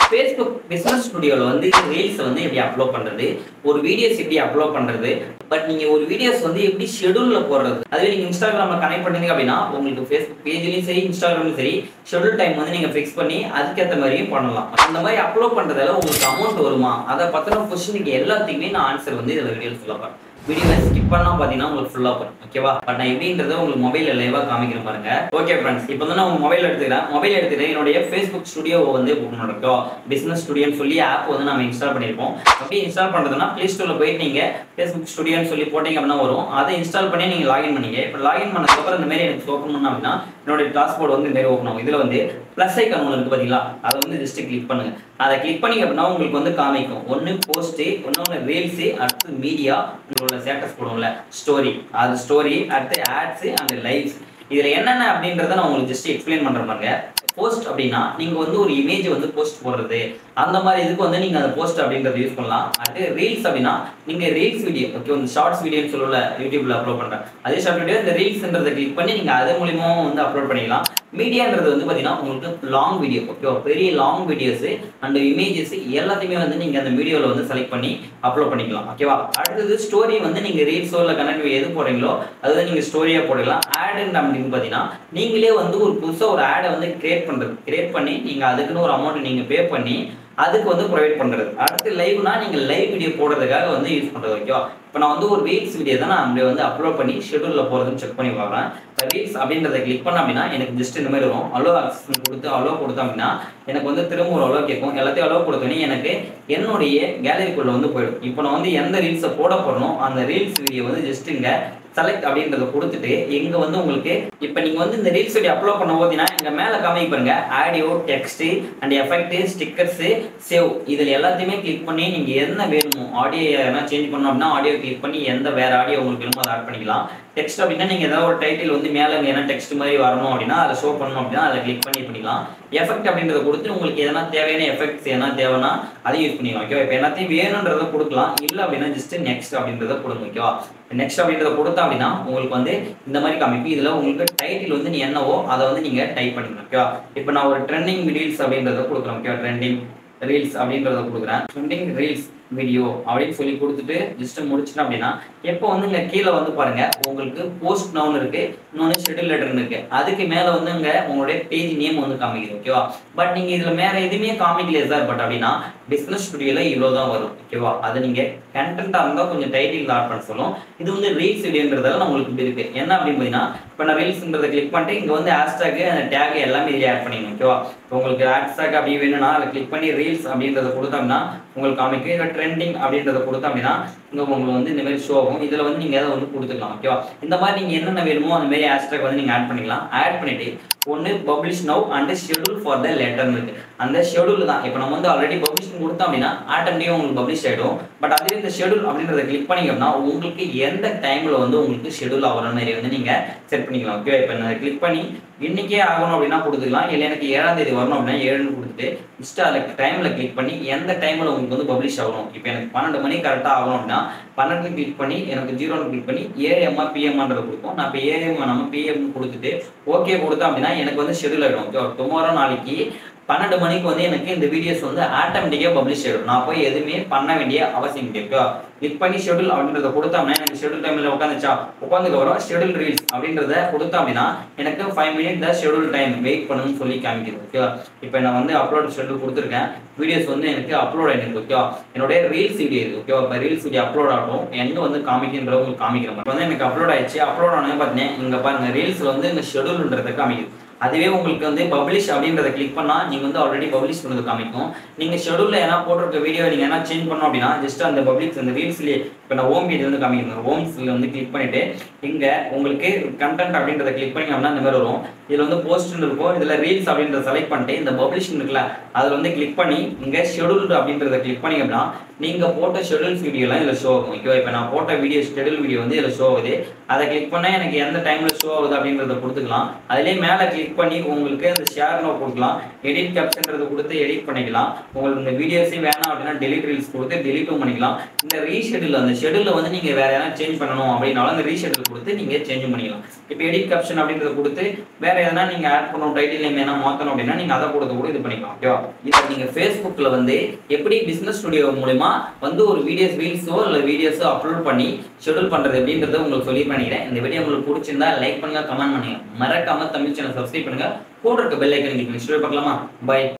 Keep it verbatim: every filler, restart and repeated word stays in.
Facebook business ஸ்டுடியோல வந்து reels வந்து எப்படி அப்லோட் பண்றது, ஒரு வீடியோஸ் எப்படி அப்லோட் பண்றது, பட் நீங்க ஒரு வீடியோஸ் வந்து எப்படி ஷெட்யூல்ல போடுறது. அதுவே நீங்க இன்ஸ்டாகிராம்ல கனெக்ட் பண்ணீங்க அப்படின்னா உங்களுக்கு Facebook பேஜ்லயும் சரி இன்ஸ்டாகிராம்லயும் சரி ஷெட்யூல் டைம் வந்து நீங்க ஃபிக்ஸ் பண்ணி அதுக்கேற்ற மாதிரியும் பண்ணலாம். அந்த மாதிரி அப்லோட் பண்றதால உங்களுக்கு அமௌண்ட் வருமா, அதை பத்தின கொஸ்டினுக்கு எல்லாத்துக்குமே நான் ஆன்சர் வந்து இதுல வீடியோல சொல்ல போறேன். வீடியோவை ஸ்கிப் பண்ணா பாத்தீங்கன்னா உங்களுக்கு ஃபுல்லா வரும். ஓகேவா? பட் நான் எப்படின்றத உங்களுக்கு மொபைல்ல லைவா காமிக்கிறேன் பாருங்க. ஓகே ஃப்ரெண்ட்ஸ், இப்போ வந்து நான் உங்க மொபைல் எடுத்துக்கிறேன். மொபைல் எடுத்துட்டு என்னுடைய Facebook ஸ்டுடியோவை வந்து ஓபன் பண்ணிருக்கோம். பிசினஸ் ஸ்டுடியோன்னு சொல்லி ஆப் வந்து நம்ம இன்ஸ்டால் பண்ணிருப்போம். அப்படி இன்ஸ்டால் பண்றதுன்னா பிளே ஸ்டோர்ல போயிட்டு நீங்க Facebook ஸ்டுடியோன்னு சொல்லி போட்டீங்க அப்படின்னா வரும். அதை இன்ஸ்டால் பண்ணி நீங்க லாகின் பண்ணீங்க. இப்போ லாகின் பண்ணதுக்கு அப்புறம் இந்த மாதிரி எனக்கு ஓப்பன் பண்ணா அப்படின்னா என்னோட டாஸ்க்போர்ட் வந்து இந்த மாதிரி ஓப்பன் ஆகும். இதுல வந்து பிளஸ் ஐக்கான் ஒன்று இருக்கு பாத்தீங்களா, அதை வந்து ஜஸ்ட் கிளிக் பண்ணுங்க. அதை கிளிக் பண்ணீங்க அப்படின்னா உங்களுக்கு வந்து காமிக்கும் ஒன்னு போஸ்ட், இன்னொன்னு ரீல்ஸ், அடுத்து மீடியா, உங்களோட ஸ்டேட்டஸ் போடுவோம்ல ஸ்டோரி, அது ஸ்டோரி, அடுத்து ஆட்ஸ் அண்ட் லைவ்ஸ். இதுல என்னென்ன அப்படின்றத நான் உங்களுக்கு ஜஸ்ட் எக்ஸ்பிளைன் பண்ற பாருங்க. போஸ்ட் அப்படின்னா நீங்க வந்து ஒரு இமேஜ் வந்து போஸ்ட் போடுறது, அந்த மாதிரி இதுக்கு வந்து நீங்க அந்த போஸ்ட் அப்படின்றத யூஸ் பண்ணலாம். அடுத்து ரீல்ஸ் அப்படின்னா நீங்க ரீல்ஸ் வீடியோ, ஓகே, இந்த ஷார்ட்ஸ் வீடியோன்னு சொல்லல யூடியூப்ல அப்லோட் பண்றேன், அதே ஷார்ட் வீடியோ இந்த ரீல்ஸ்ன்றதை கிளிக் பண்ணி நீங்க அது மூலியமா வந்து அப்லோட் பண்ணிக்கலாம். மீடியான்றது வந்து பாத்தீங்கன்னா உங்களுக்கு லாங் வீடியோ, ஓகே, பெரிய லாங் வீடியோஸ் அண்ட் இமேஜஸ் எல்லாத்தையுமே வந்து நீங்க அந்த வீடியோல வந்து செலக்ட் பண்ணி அப்லோட் பண்ணிக்கலாம். ஓகேவா? அடுத்தது ஸ்டோரி வந்து நீங்க ரீல்ஸோ இல்ல கனெக்ட் எது போடுறீங்களோ அதுதான் நீங்க ஸ்டோரியா போடலாம். ஆட் அப்படின்னு பாத்தீங்கன்னா நீங்களே வந்து ஒரு புதுசா ஒரு ஆடை வந்து கிரியேட் பண்றது, கிரியேட் பண்ணி நீங்க அதுக்குன்னு ஒரு அமௌண்ட் நீங்க பே பண்ணி அதுக்கு வந்து ப்ரொவைட் பண்றது. அடுத்து லைவ்னா நீங்க லைவ் வீடியோ போடுறதுக்காக வந்து யூஸ் பண்றது. ஓகேவா? இப்போ நான் வந்து ஒரு ரீல்ஸ் வீடியோ தான் நான் அப்படியே வந்து அப்லோட் பண்ணி ஷெட்யூல்ல போறதுன்னு செக் பண்ணி பார்க்குறேன். இப்போ ரீல்ஸ் அப்படின்றத கிளிக் பண்ண அப்படின்னா எனக்கு ஜஸ்ட் இந்த மாதிரி வரும். அலோ ஆக்சஸ் கொடுத்து அலோ கொடுத்தோம் அப்படின்னா எனக்கு வந்து திரும்ப ஒரு அலோ கேட்கும். எல்லாத்தையும் அலோ கொடுத்தோன்னே எனக்கு என்னுடைய கேலரிக்குள்ள வந்து போயிடும். இப்போ நான் வந்து எந்த ரீல்ஸை போட போறணும் அந்த ரீல்ஸ் வீடியோ வந்து ஜஸ்ட் இங்க செலக்ட் அப்படின்றத கொடுத்துட்டு இங்க வந்து உங்களுக்கு இப்போ நீங்க வந்து இந்த ரீல்ஸ் வீடியோ அப்லோட் பண்ண போதீங்கன்னா இங்க மேல காமிக்க பாருங்க audio, text and effect, stickers, save, இதுல எல்லாத்தையுமே கிளிக் பண்ணி நீங்க என்ன வேணுமோ ஆடியோ எதனா சேஞ்ச் பண்ணணும் அப்படின்னா ஆடியோ கிளிக் பண்ணி எந்த வேற ஆடியோ உங்களுக்கு வேணுமோ அதை ஆட் பண்ணிக்கலாம். டெக்ஸ்ட் அப்படின்னா நீங்க ஏதாவது ஒரு டைட்டில் வந்து மேல என்ன டெக்ஸ்ட் மாதிரி வரணும் அப்படின்னா அதை ஷோ பண்ணணும் அப்படின்னா அதை கிளிக் பண்ணி பண்ணிக்கலாம். எஃபெக்ட் அப்படின்றத கொடுத்து உங்களுக்கு எதனா தேவையான எஃபெக்ட்ஸ் எதனா தேவைன்னா அதை யூஸ் பண்ணிக்கலாம். ஓகேவா? இப்போ எல்லாத்தையும் வேணுன்றதை கொடுக்கலாம், இல்லை அப்படின்னா ஜஸ்ட் நெக்ஸ்ட் அப்படின்றத கொடுங்க. ஓகேவா? நெக்ஸ்ட் அப்படின்றத கொடுத்தா அப்படின்னா உங்களுக்கு வந்து இந்த மாதிரி காமிக்கும். இதுல உங்களுக்கு டைட்டில் வந்து நீ என்னவோ அதை வந்து நீங்க டைப் பண்ணிக்கலாம். ஓகேவா? இப்போ நான் ஒரு ட்ரெண்டிங் ரீல்ஸ் அப்படின்றத கொடுக்குறேன். ஓகேவா? ட்ரெண்டிங் ரீல்ஸ் அப்படின்றத கொடுக்குறேன். ட்ரெண்டிங் ரீல்ஸ் வீடியோ அப்படின்னு சொல்லி கொடுத்துட்டு ஜஸ்ட் முடிச்சிட்டேன் அப்படின்னா எப்போ வந்து இங்க கீழே வந்து பாருங்க உங்களுக்கு போஸ்ட் நவுன் இருக்கு, இன்னொன்று ஷெட்யூல் லெட்டர் இருக்கு. அதுக்கு மேல வந்து இங்க உங்களுடைய பேஜ் நேம் வந்து காமிக்குது. ஓகேவா? பட் நீங்க இதுல மேல எதுவுமே காமிக்கல சார், பட் அப்படின்னா பிசினஸ் ஸ்டுடியோல இவ்வளவுதான் வரும். ஓகேவா? அது நீங்க கண்டென்ட்டா இருந்தா கொஞ்சம் டைட்டில் ஆட் பண்ண சொல்லும். இது வந்து ரீல்ஸ் வீடியோன்றதால உங்களுக்கு இப்படி இருக்கு. என்ன அப்படின்னு பாத்தீங்கன்னா இப்போ நான் ரீல்ஸ்ன்றதை கிளிக் பண்ணிட்டு இங்க வந்து ஹேஷ்டாக் அந்த டேக் எல்லாமே இதுல ஆட் பண்ணிக்கணும். ஓகேவா? இப்போ உங்களுக்கு ஹேஷ்டாக் அப்படி வேணும்னா அதை கிளிக் பண்ணி ரீல்ஸ் அப்படின்றத கொடுத்தோம்னா உங்களுக்கு காமிக்கும். இல்லை ட்ரெண்டிங் அப்படின்றத கொடுத்தோம் அப்படின்னா இங்க உங்களுக்கு வந்து இந்த மாதிரி ஷோ ஆகும். இதுல வந்து நீங்க அதை வந்து கொடுத்துக்கலாம். ஓகேவா? இந்த மாதிரி நீங்க என்னென்ன வேணுமோ அந்த மாதிரி ஹேஷ்டாக் வந்து நீங்க ஆட் பண்ணிக்கலாம். ஆட் பண்ணிட்டு ஒன்னு publish now and schedule for the later இருக்கு. அந்த ஷெட்யூல் தான் இப்போ நம்ம வந்து ஆல்ரெடி பப்ளிஷ் கொடுத்தோம் அப்படின்னா ஆட்டோமேட்டிக்கா உங்களுக்கு பப்ளிஷ் ஆயிடும். பட் அதுவே இந்த ஷெட்யூல் அப்படின்றத கிளிக் பண்ணீங்க அப்படின்னா உங்களுக்கு எந்த டைம்ல வந்து உங்களுக்கு ஷெட்யூல் ஆகிற மாதிரி வந்து நீங்க செட் பண்ணிக்கலாம். ஓகே? இப்போ நான் கிளிக் பண்ணி இன்னைக்கே ஆகணும் அப்படின்னா கொடுத்துக்கலாம். இல்லை எனக்கு ஏழாம் தேதி வரணும் அப்படின்னா ஏழுன்னு கொடுத்துட்டு ஜஸ்ட் அதில் டைம்ல கிளிக் பண்ணி எந்த டைம்ல உங்களுக்கு வந்து பப்ளிஷ் ஆகணும். இப்போ எனக்கு பன்னெண்டு மணி கரெக்டாக ஆகணும் அப்படின்னா பன்னெண்டு கிளிக் பண்ணி எனக்கு ஜீரோன்னு கிளிக் பண்ணி ஏஎம்ஆ பிஎம்ஆன்றதை கொடுப்போம். நான் இப்போ ஏஎம் நம்ம பிஎம் கொடுத்துட்டு ஓகே கொடுத்தோம் அப்படின்னா எனக்கு வந்து ஷெட்யூல் ஆகிடும். ஓகே? டுமாரோ நாளைக்கு பன்னெண்டு மணிக்கு வந்து எனக்கு இந்த வீடியோஸ் வந்து ஆட்டோமேட்டிக்கா பப்ளிஷ் ஆயிடும். நான் போய் எதுவுமே பண்ண வேண்டிய அவசியம் இருக்கு. கிளிக் பண்ணி ஷெட்யூல் அப்படின்றத கொடுத்தோம்னா எனக்கு ஷெட்யூல் டைம்ல உட்காந்துச்சா உட்காந்துக்கு வரும். ஷெட்யூல் ரீல்ஸ் அப்படின்றத கொடுத்தோம் அப்படின்னா எனக்கு five minute the schedule time wait பண்ணணும்னு சொல்லி காமிக்குது. ஓகேவா? இப்போ நான் வந்து அப்லோட் ஷெட்யூல் கொடுத்துருக்கேன். வீடியோஸ் வந்து எனக்கு அப்லோட் ஆயிருக்கு. ஓகேவா? என்னுடைய ரீல்ஸ் வீடியோ இருக்கு. ஓகேவா? இப்போ ரீல்ஸ் வீடியோ அப்லோட் ஆகும். எங்க வந்து காமிக்கின்ற உங்களுக்கு காமிக்கிற மாதிரி வந்து எனக்கு அப்லோட் ஆயிடுச்சு. அப்லோட் ஆனது பார்த்தீங்கன்னா இங்க பாருங்க ரீல்ஸ்ல வந்து இந்த ஷெட்யூல்ன்றத காமிக்குது. அதுவே உங்களுக்கு வந்து பப்ளிஷ் அப்படின்றத கிளிக் பண்ணா நீங்க வந்து ஆல்ரெடி பப்ளிஷ் பண்ணது காமிக்கும். நீங்க ஷெட்யூல்ல என்ன போட்டிருக்க வீடியோ நீங்க என்ன சேஞ்ச் பண்ணணும் அப்படின்னா ஜஸ்ட் அந்த பப்ளிஷ் அந்த ரீல்ஸ்லயே இப்போ நான் ஹோம் பேஜ் வந்து காமிக்கிறேன். ஹோம்ஸ்ல வந்து கிளிக் பண்ணிட்டு இங்க உங்களுக்கு கண்டென்ட் அப்படின்றத கிளிக் பண்ணி அப்படின்னா இந்த மாதிரி வரும். இதுல வந்து போஸ்ட்னு இருக்கும். இதுல ரீல்ஸ் அப்படின்றத செலக்ட் பண்ணிட்டு இந்த பப்ளிஷ் இருக்குல்ல அதுல வந்து கிளிக் பண்ணி இங்க ஷெட்யூல் அப்படின்றத கிளிக் பண்ணீங்க அப்படின்னா நீங்க போட்ட ஷெட்யூல்ஸ் வீடியோலாம் இதுல ஷோ ஆகும். ஓகேவா? இப்போ நான் போட்ட வீடியோ ஷெட்யூல் வீடியோ வந்து இதுல ஷோ ஆகுது. அதை கிளிக் பண்ணா எனக்கு எந்த டைம்ல ஷோ ஆகுது அப்படின்றத கொடுத்துக்கலாம். அதுலேயே மேல கிளிக் கிளிக் பண்ணி உங்களுக்கு அந்த ஷேர் நோ கொடுக்கலாம். எடிட் கேப்ஷன்றது கொடுத்து எடிட் பண்ணிக்கலாம். உங்களுக்கு இந்த வீடியோஸே வேணாம் அப்படின்னா டெலிட் ரீல்ஸ் கொடுத்து டெலிட்டும் பண்ணிக்கலாம். இந்த ரீஷெடியூல் அந்த ஷெடியூல வந்து நீங்க வேற எதனா சேஞ்ச் பண்ணணும் அப்படின்னாலும் அந்த ரீஷெடியூல் கொடுத்து நீங்க சேஞ்ச் பண்ணிக்கலாம். இப்போ எடிட் கேப்ஷன் அப்படின்றத கொடுத்து வேற எதனா நீங்க ஆட் பண்ணணும், டைட்டில் நேம் என்ன மாத்தணும் அப்படின்னா நீங்க அதை கொடுத்து கூட இது பண்ணிக்கலாம். ஓகேவா? இப்போ நீங்க Facebookல வந்து எப்படி பிசினஸ் ஸ்டுடியோ மூலமா வந்து ஒரு வீடியோஸ் ரீல்ஸோ இல்ல வீடியோஸோ அப்லோட் பண்ணி ஷெட்யூல் பண்றது அப்படின்றத உங்களுக்கு சொல்லி பண்ணிக்கிறேன். இந்த வீடியோ உங்களுக்கு பிடிச்சிருந்தா லைக் பண்ணுங்க, கமெண்ட் பண்ணுங்க, மறக்காம தமிழ் சேனல் சப்ஸ்கிரைப் பண்ணுங்க, கூட இருக்க பெல் ஐக்கன் கிளிக் பண்ணி பார்க்கலாமா? பை.